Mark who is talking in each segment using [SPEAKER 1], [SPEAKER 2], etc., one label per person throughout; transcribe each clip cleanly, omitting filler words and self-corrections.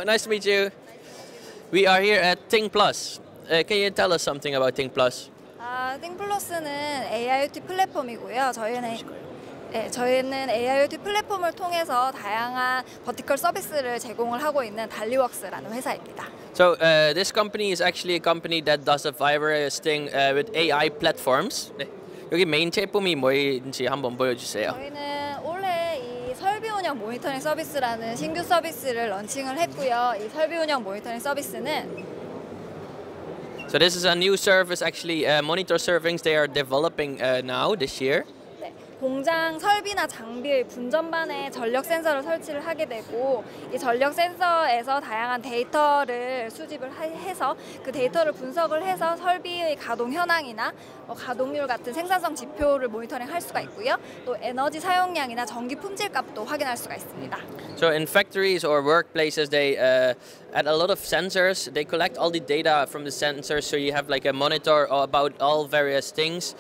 [SPEAKER 1] Hello, nice to meet you. We are here at Think Plus. Can you tell us something about Think Plus?
[SPEAKER 2] 띵플러스는 AIoT 플랫폼이고요. 저희는 AIoT 플랫폼을 통해서 다양한 버티컬 서비스를 제공을 하고 있는 달리웍스라는 회사입니다.
[SPEAKER 1] So this company is actually a company that does a various thing with AI platforms. 네. 여기 메인 제품이 뭐인지 한번 보여주세요.
[SPEAKER 2] 저희는 올해 이 설비 운영 모니터링 서비스라는 신규 서비스를 런칭을 했고요. 이 설비 운영 모니터링 서비스는
[SPEAKER 1] So this is a new service, actually monitor servings they are developing now this year.
[SPEAKER 2] 공장 설비나 장비의 분전반에 전력 센서를 설치를 하게 되고 이 전력 센서에서 다양한 데이터를 수집을 해서 그 데이터를 분석을 해서 설비의 가동 현황이나 가동률 같은 생산성 지표를 모니터링 할 수가 있고요. 또 에너지 사용량이나 전기 품질 값도 확인할 수가 있습니다.
[SPEAKER 1] So in factories or workplaces they add a lot of sensors. They collect all the data from the sensors, so you have like a monitor about all various things.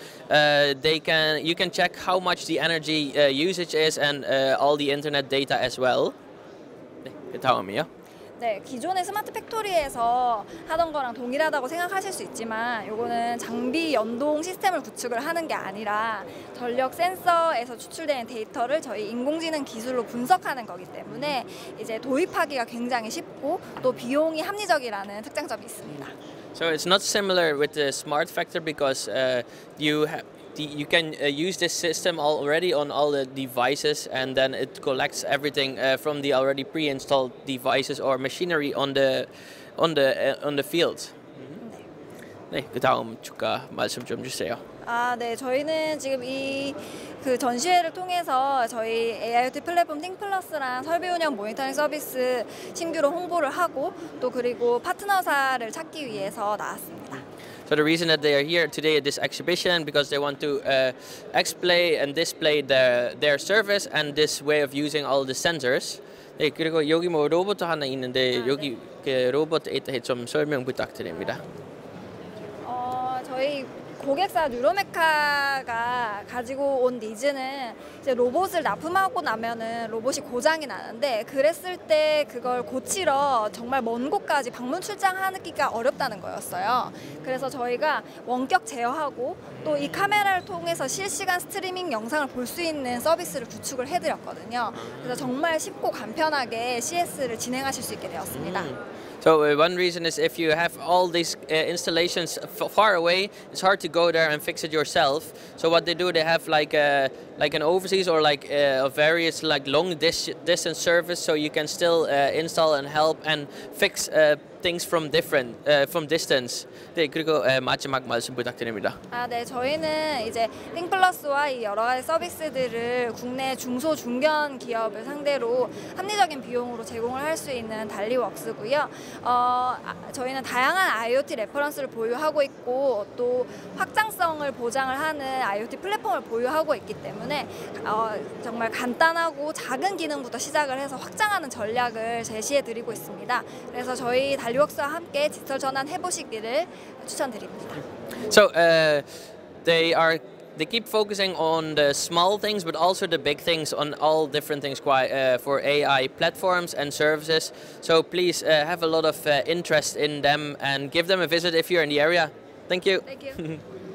[SPEAKER 1] You can check how much the energy usage is and all the internet data as well. 네, 그 다음이요.
[SPEAKER 2] 네, 기존의 스마트 팩토리에서 하던 거랑 동일하다고 생각하실 수 있지만 요거는 장비 연동 시스템을 구축을 하는 게 아니라 전력 센서에서 추출되는 데이터를 저희 인공지능 기술로 분석하는 거기 때문에 이제 도입하기가 굉장히 쉽고 또 비용이 합리적이라는 특장점이 있습니다.
[SPEAKER 1] So it's not similar with the smart factor because you can use this system already on all the devices, and then it collects everything from the already pre-installed devices or machinery on the field. 네, 그 다음 주가 말씀 좀 주세요.
[SPEAKER 2] 네, 저희는 지금 그 전시회를 통해서 저희 AIoT 플랫폼 띵플러스랑 설비 운영 모니터링 서비스 신규로 홍보를 하고 또 그리고 파트너사를 찾기 위해서 나왔습니다.
[SPEAKER 1] So the reason that they are here today at this exhibition because they want to explain and display their service and this way of using all the sensors. 네, 그리고 여기 뭐 로봇 하나 있는데 여기 그 로봇에 대해 좀 설명 부탁드립니다.
[SPEAKER 2] 저희 고객사 뉴로메카가 가지고 온 니즈는 이제 로봇을 납품하고 나면은 로봇이 고장이 나는데 그랬을 때 그걸 고치러 정말 먼 곳까지 방문 출장하기가 어렵다는 거였어요. 그래서 저희가 원격 제어하고 또 이 카메라를 통해서 실시간 스트리밍 영상을 볼 수 있는 서비스를 구축을 해드렸거든요. 그래서 정말 쉽고 간편하게 CS를 진행하실 수 있게 되었습니다.
[SPEAKER 1] So one reason is if you have all these installations far away, it's hard to go there and fix it yourself. So what they do, they have like an overseas or like a various like long distance service, so you can still install and help and fix things from distance. 네, 그리고 마지막 말씀 부탁드립니다.
[SPEAKER 2] 네, 저희는 이제 띵플러스와 이 여러 가지 서비스들을 국내 중소 중견 기업을 상대로 합리적인 비용으로 제공을 할 수 있는 달리웍스고요. 저희는 다양한 IoT 레퍼런스를 보유하고 있고 또 확장성을 보장을 하는 IoT 플랫폼을 보유하고 있기 때문에 정말 간단하고 작은 기능부터 시작을 해서 확장하는 전략을 제시해 드리고 있습니다. 그래서 저희 달리웍스와 함께 디지털 전환 해보시기를 추천드립니다.
[SPEAKER 1] So they keep focusing on the small things, but also the big things, on all different things for AI platforms and services. So please have a lot of interest in them and give them a visit if you're in the area. Thank you.
[SPEAKER 2] Thank you.